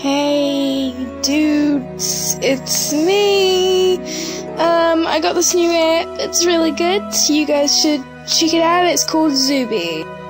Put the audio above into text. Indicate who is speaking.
Speaker 1: Hey, dudes, it's me. I got this new app. It's really good. You guys should check it out. It's called Zuby.